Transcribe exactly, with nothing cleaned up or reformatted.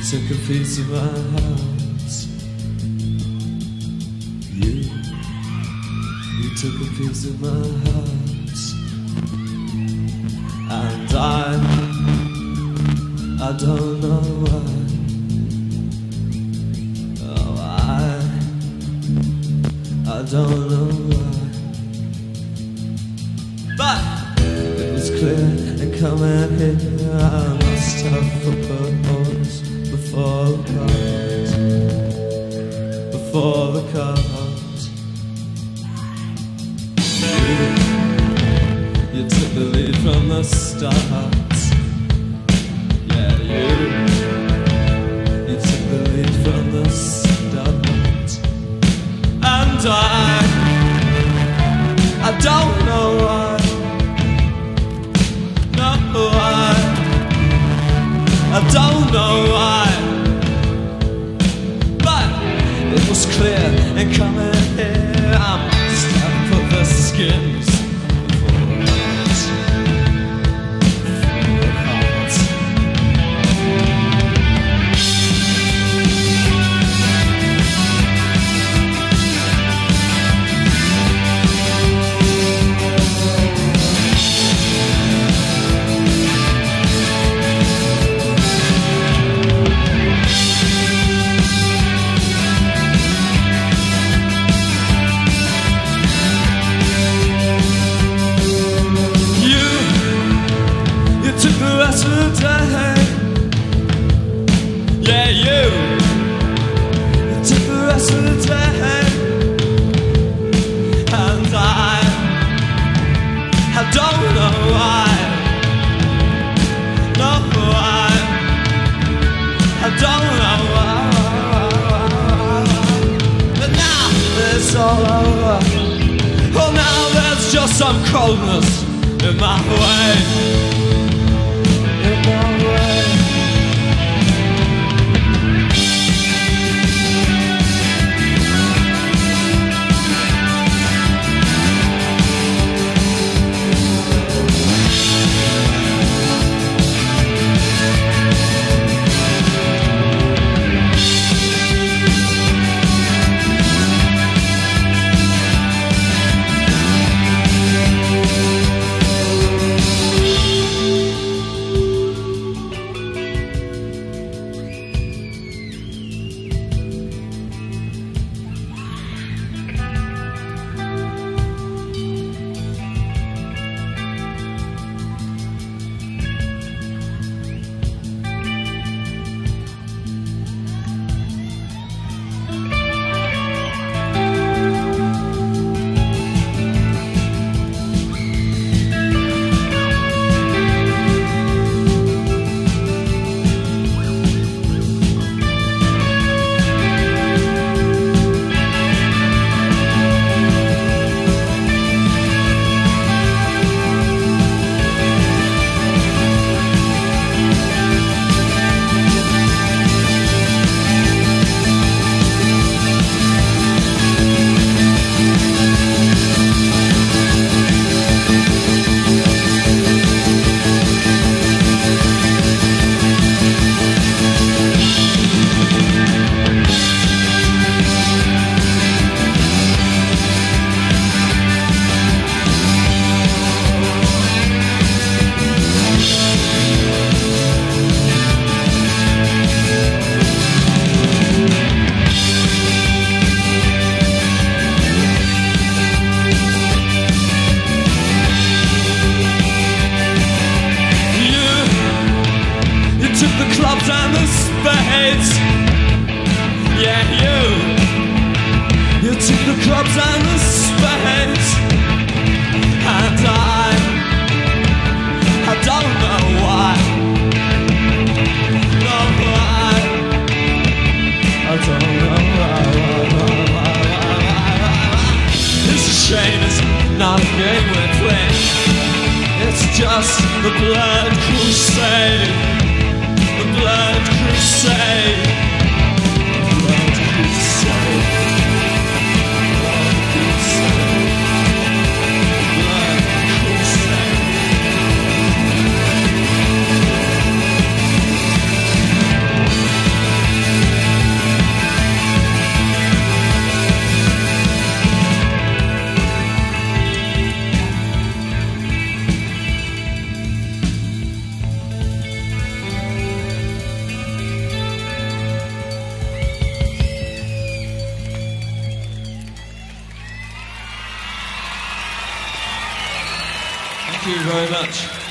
took a piece of my heart. You, you took a piece of my heart. And I, I don't know why. Oh, I, I don't know why. But it was clear and coming here, I must have proposed before the cards, before the cards. You, you took the lead from the start. Yeah, you, you took the lead from the start. And I, I don't know why. No, why. I don't know why. But it was clear and coming here, I must have put the skins before the heart, before the heart. Yeah, you, you took the rest of the day. And I, I don't know why. No, why. I don't know why. But now it's all over. Well, now there's just some coldness in my way. In my way. And the spades. Yeah, you You took the clubs and the spades. And I I don't know why. No, why. I don't know why, why, why, why, why, why. It's a shame it's not a game we're playing. It's just the Blurred Crusade. The Blurred Crusade. Blurred Crusade. Blurred Crusade. Blurred Crusade. you very much.